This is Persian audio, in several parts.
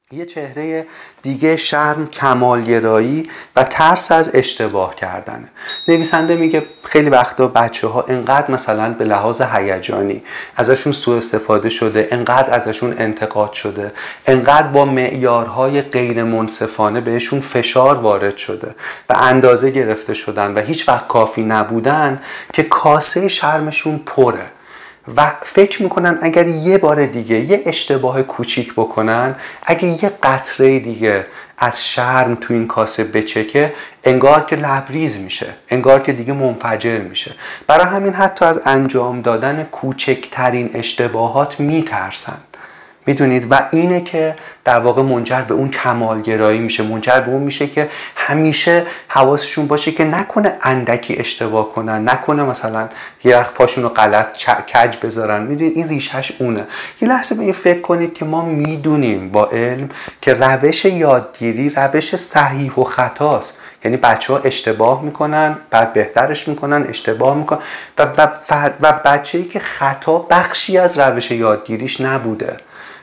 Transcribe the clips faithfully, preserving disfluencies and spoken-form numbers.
یه چهره دیگه شرم، کمالگرایی و ترس از اشتباه کردنه. نویسنده میگه خیلی وقتا بچه ها انقدر مثلا به لحاظ هیجانی ازشون سوء استفاده شده، انقدر ازشون انتقاد شده، انقدر با معیارهای غیر منصفانه بهشون فشار وارد شده و اندازه گرفته شدن و هیچ وقت کافی نبودن که کاسه شرمشون پره و فکر میکنن اگر یه بار دیگه یه اشتباه کوچیک بکنن، اگر یه قطره دیگه از شرم تو این کاسه بچکه، انگار که لبریز میشه، انگار که دیگه منفجر میشه. برای همین حتی از انجام دادن کوچکترین اشتباهات میترسن. میدونید؟ و اینه که در واقع منجر به اون کمالگرایی میشه، منجر به اون میشه که همیشه حواسشون باشه که نکنه اندکی اشتباه کنن، نکنه مثلا یه وقت پاشون رو غلط کج بذارن. میدونید این ریشش اونه. یه لحظه به این فکر کنید که ما میدونیم با علم که روش یادگیری روش صحیح و خطاست. یعنی بچه ها اشتباه میکنن، بعد بهترش میکنن، اشتباه میکنن و, و, و بچه‌ای که خطا بخشی از روش یادگیریش نبوده،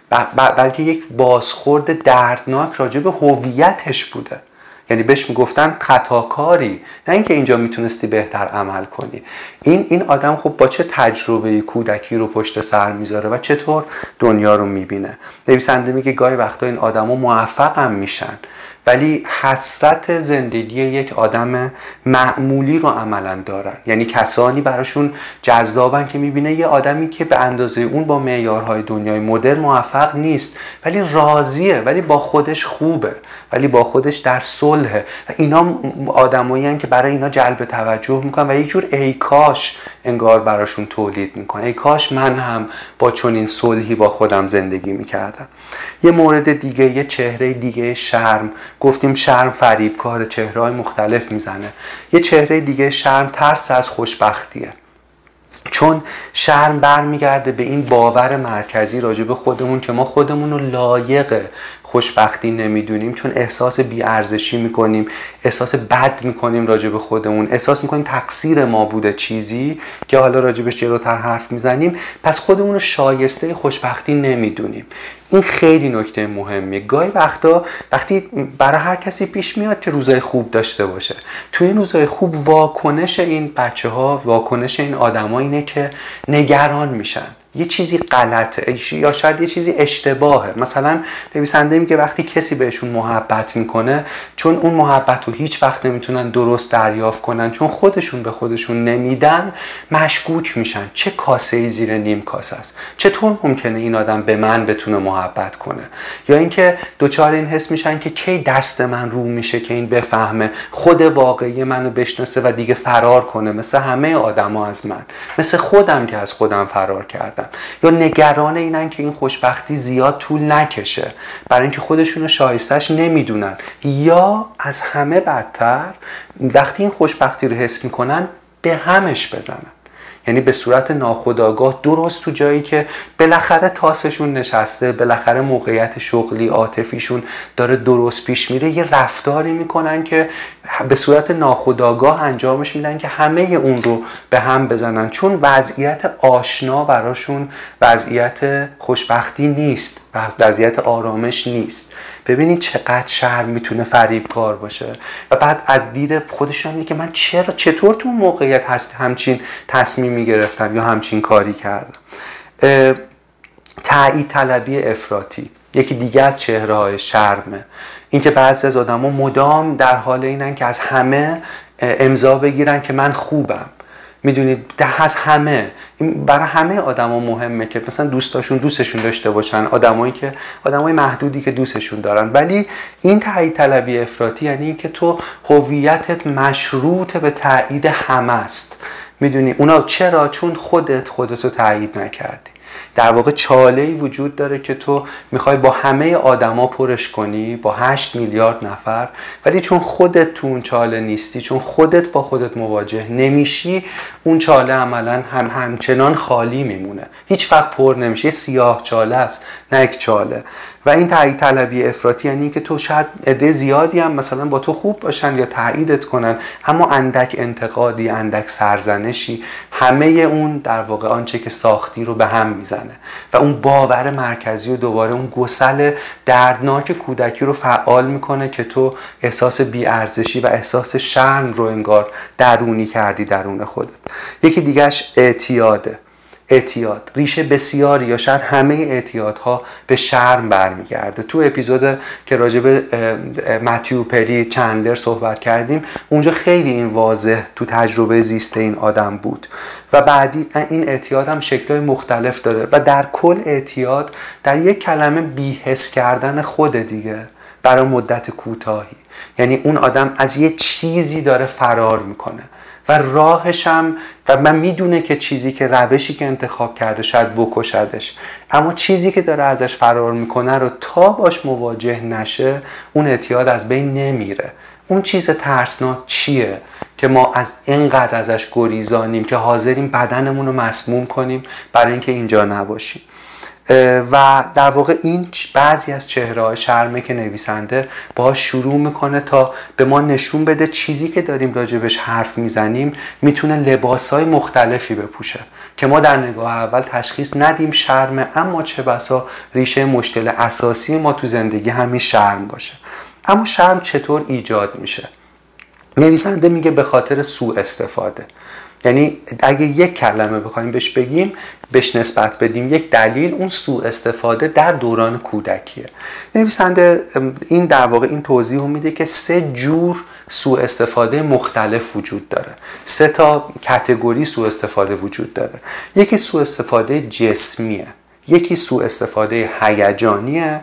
بلکه یک بازخورد دردناک راجع به هویتش بوده. یعنی بهش میگفتن خطاکاری، نه اینکه اینجا میتونستی بهتر عمل کنی. این این آدم خب با چه تجربه کودکی رو پشت سر میذاره و چطور دنیا رو میبینه. نویسنده میگه گاهی وقتا این آدما موفق هم میشن ولی حسرت زندگی یک آدم معمولی رو عملاً دارن. یعنی کسانی براشون جذابن که میبینه یه آدمی که به اندازه اون با معیارهای دنیای مدرن موفق نیست ولی راضیه، ولی با خودش خوبه، ولی با خودش در صلحه. و اینا آدمایی هستن که برای اینا جلب توجه میکنن و یک جور ای کاش انگار براشون تولید میکنه. ای کاش من هم با چنین صلحی با خودم زندگی میکردم. یه مورد دیگه، یه چهره دیگه شرم. گفتیم شرم فریبکار، چهره‌های مختلف میزنه. یه چهره دیگه شرم ترس از خوشبختیه. چون شرم برمیگرده به این باور مرکزی راجع به خودمون که ما خودمون رو لایق خوشبختی نمیدونیم، چون احساس بی‌ارزشی میکنیم، احساس بد میکنیم راجع به خودمون، احساس میکنیم تقصیر ما بوده چیزی که حالا راجبش جلوتر حرف میزنیم، پس خودمون رو شایسته خوشبختی نمیدونیم. این خیلی نکته مهمیه. گاهی وقتا وقتی برای هر کسی پیش میاد که روزای خوب داشته باشه، توی این روزای خوب واکنش این بچه ها، واکنش این آدم ها اینه که نگران میشن، یه چیزی غلطه یا شاید یه چیزی اشتباهه. مثلا نویسنده میگه وقتی کسی بهشون محبت میکنه، چون اون محبت رو هیچ وقت نمیتونن درست دریافت کنن، چون خودشون به خودشون نمیدن، مشکوک میشن. چه کاسه‌ای زیر نیم کاسه است؟ چطور ممکنه این آدم به من بتونه محبت کنه؟ یا اینکه دوچار این حس میشن که کی دست من رو میشه که این بفهمه، خود واقعی منو بشناسه و دیگه فرار کنه، مثل همه آدما از من، مثل خودم که از خودم فرار کردم. یا نگران اینن که این خوشبختی زیاد طول نکشه برای اینکه خودشونو شایستش نمیدونن. یا از همه بدتر وقتی این خوشبختی رو حس میکنن به همش بزنن، یعنی به صورت ناخودآگاه درست تو جایی که بالاخره تاسشون نشسته، بالاخره موقعیت شغلی عاطفیشون داره درست پیش میره، یه رفتاری میکنن که به صورت ناخودآگاه انجامش میدن که همه اون رو به هم بزنن، چون وضعیت آشنا براشون وضعیت خوشبختی نیست، وضعیت آرامش نیست. ببینید چقدر شرم میتونه فریبکار باشه. و بعد از دید خودشون میگه که من چرا چطور تو موقعیت هست همچین تصمیمی گرفتم یا همچین کاری کردم. تایید طلبی افراطی یکی دیگه از چهره های شرمه. اینکه بعضی از آدما مدام در حال اینن که از همه امضا بگیرن که من خوبم. میدونید از همه، این برای همه آدما مهمه که مثلا دوستاشون دوستشون داشته باشن، آدمایی که آدمای محدودی که دوستشون دارن. ولی این تایید طلبی افراطی یعنی این که تو هویتت مشروط به تایید همه است. میدونی اونا چرا؟ چون خودت خودتو تایید نکردی. در واقع چاله‌ای وجود داره که تو میخوای با همه آدما پرش کنی، با هشت میلیارد نفر، ولی چون خودت تو اون چاله نیستی، چون خودت با خودت مواجه نمیشی، اون چاله عملاً هم همچنان خالی میمونه، هیچ وقت پر نمیشه. یه سیاه چاله است، نه یک چاله. و این تایید طلبی افراطی یعنی که تو شاید عده زیادی هم مثلا با تو خوب باشن یا تاییدت کنن، اما اندک انتقادی، اندک سرزنشی، همه اون در واقع آنچه که ساختی رو به هم میزنه و اون باور مرکزی و دوباره اون گسل دردناک کودکی رو فعال میکنه که تو احساس بی‌ارزشی و احساس شرم رو انگار درونی کردی درون خودت. یکی دیگهش اعتیاده. اعتیاد ریشه بسیاری یا شاید همه اعتیادها به شرم برمیگرده. تو اپیزود که راجع به متیو پری چندلر صحبت کردیم اونجا خیلی این واضح تو تجربه زیسته این آدم بود. و بعدی این اعتیاد هم شکل‌های مختلف داره و در کل اعتیاد در یک کلمه بی‌حس کردن خود دیگه برای مدت کوتاهی، یعنی اون آدم از یه چیزی داره فرار میکنه و راهش هم و من میدونه که چیزی که روشی که انتخاب کرده شاید بکشدش، اما چیزی که داره ازش فرار میکنه رو تا باش مواجه نشه اون اعتیاد از بین نمیره. اون چیز ترسناک چیه که ما از اینقدر ازش گریزانیم که حاضریم بدنمون رو مسموم کنیم برای اینکه اینجا نباشیم. و در واقع این بعضی از چهره‌های شرمه که نویسنده باهاش شروع میکنه تا به ما نشون بده چیزی که داریم راجبش حرف میزنیم میتونه لباسهای مختلفی بپوشه که ما در نگاه اول تشخیص ندیم شرمه، اما چه بسا ریشه مشکل اساسی ما تو زندگی همین شرم باشه. اما شرم چطور ایجاد میشه؟ نویسنده میگه به خاطر سوء استفاده. یعنی اگه یک کلمه بخوایم بهش بگیم، بهش نسبت بدیم یک دلیل، اون سوء استفاده در دوران کودکیه. نویسنده این در واقع این توضیح رو میده که سه جور سوء استفاده مختلف وجود داره، سه تا کاتگوری سوء استفاده وجود داره. یکی سوء استفاده جسمیه، یکی سوء استفاده هیجانیه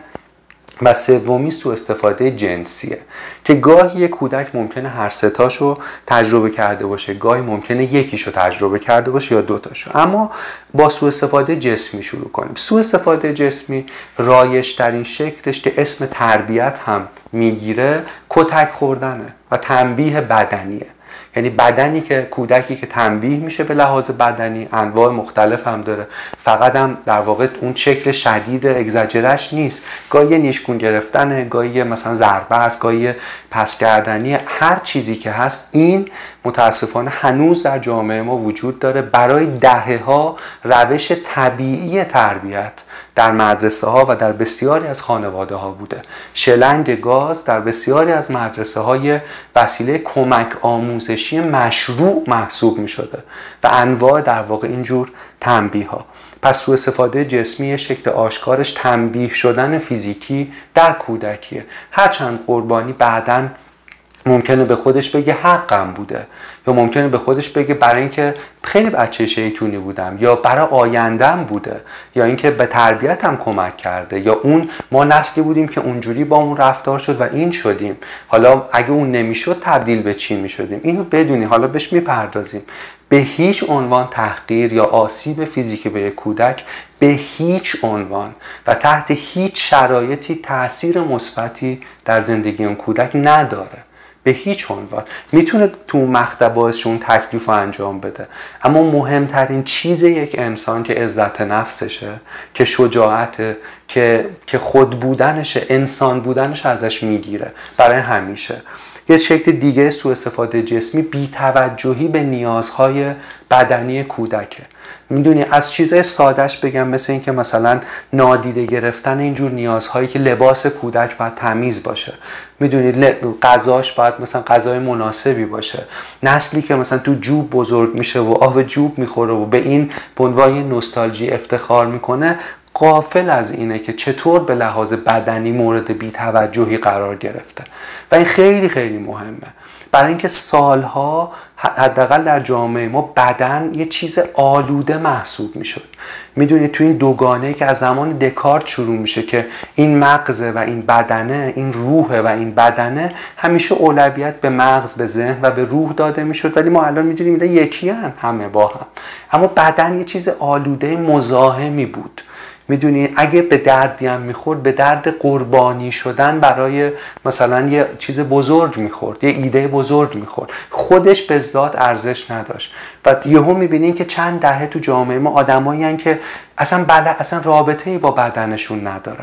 و سومی سوء استفاده جنسیه که گاهی یک کودک ممکنه هر سه تاشو تجربه کرده باشه، گاهی ممکنه یکیشو تجربه کرده باشه یا دو تاشو. اما با سوء استفاده جسمی شروع کنیم. سوء استفاده جسمی رایج ترین شکلش که اسم تربیت هم میگیره کتک خوردنه و تنبیه بدنیه. یعنی بدنی که کودکی که تنبیه میشه به لحاظ بدنی انواع مختلف هم داره، فقط هم در واقع اون شکل شدید اگزاجرش نیست، گاهی نیشگون گرفتنه، گاهی مثلا ضربه است، گاهی پس کردنی، هر چیزی که هست این متاسفانه هنوز در جامعه ما وجود داره. برای دهه‌ها روش طبیعی تربیت در مدرسه ها و در بسیاری از خانواده ها بوده. شلنگ گاز در بسیاری از مدرسه های وسیله کمک آموزشی مشروع محسوب می شده و انواع در واقع اینجور تنبیه ها. پس سوء استفاده جسمی شکل آشکارش تنبیه شدن فیزیکی در کودکیه. هرچند قربانی بعداً ممکنه به خودش بگه حقم بوده، یا ممکنه به خودش بگه برای اینکه خیلی بچه شیطونی بودم، یا برای آیندم بوده، یا اینکه به تربیتم کمک کرده، یا اون ما نسلی بودیم که اونجوری با اون رفتار شد و این شدیم، حالا اگه اون نمیشد تبدیل به چی میشدیم. اینو بدونی، حالا بهش میپردازیم. به هیچ عنوان تحقیر یا آسیب فیزیکی به کودک به هیچ عنوان و تحت هیچ شرایطی تأثیر مثبتی در زندگی اون کودک نداره. به هیچ عنوان. میتونه تو مقطع باعث اون تکلیف رو انجام بده، اما مهمترین چیز یک انسان که عزت نفسشه، که شجاعته، که که خود بودنشه، انسان بودنش ازش میگیره برای همیشه. یه شکل دیگه سوء استفاده جسمی بی‌توجهی به نیازهای بدنی کودکه. میدونی از چیزای سادهش بگم، مثل این که مثلا نادیده گرفتن اینجور نیازهایی که لباس کودک باید تمیز باشه، میدونی غذاش باید مثلا غذای مناسبی باشه، نسلی که مثلا تو جوب بزرگ میشه و آب جوب میخوره و به این به عنوان نوستالژی افتخار میکنه، غافل از اینه که چطور به لحاظ بدنی مورد بی‌توجهی قرار گرفته. و این خیلی خیلی مهمه، برای اینکه سالها حداقل در جامعه ما بدن یه چیز آلوده محسوب میشد. میدونید تو این دوگانه که از زمان دکارت شروع میشه که این مغزه و این بدنه، این روحه و این بدنه، همیشه اولویت به مغز، به ذهن و به روح داده میشد، ولی ما الان میدونیم اینا یکی هن همه با هم. اما بدن یه چیز آلوده مزاحمی بود. میدونی اگه به دردی هم میخورد، به درد قربانی شدن برای مثلا یه چیز بزرگ میخورد، یه ایده بزرگ میخورد، خودش به ذات ارزش نداشت. و یهو میبینین که چند دهه تو جامعه ما آدمایی هن که اصلا بله اصلا رابطه‌ای با بدنشون ندارن.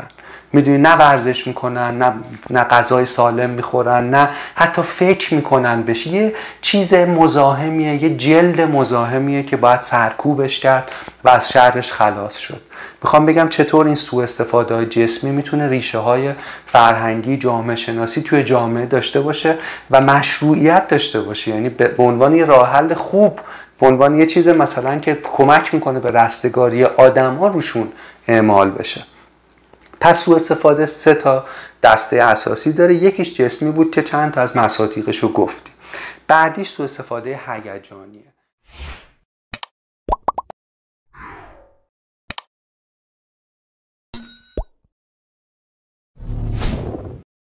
میدونی، نه ورزش میکنن، نه نه غذای سالم میخورن، نه حتی فکر میکنن بهش. یه چیز مزاحمیه، یه جلد مزاحمیه که باید سرکوبش کرد و از شرش خلاص شد. میخوام بگم چطور این سوء استفاده های جسمی میتونه ریشه های فرهنگی، جامعه شناسی توی جامعه داشته باشه و مشروعیت داشته باشه، یعنی به عنوان یه راه حل خوب، به عنوان یه چیز مثلا که کمک میکنه به رستگاری آدم‌ها روشون اعمال بشه. پس سوء استفاده سه تا دسته اساسی داره. یکیش جسمی بود که چند تا از مصادیقش رو گفتیم. بعدیش سوء استفاده هیجانیه.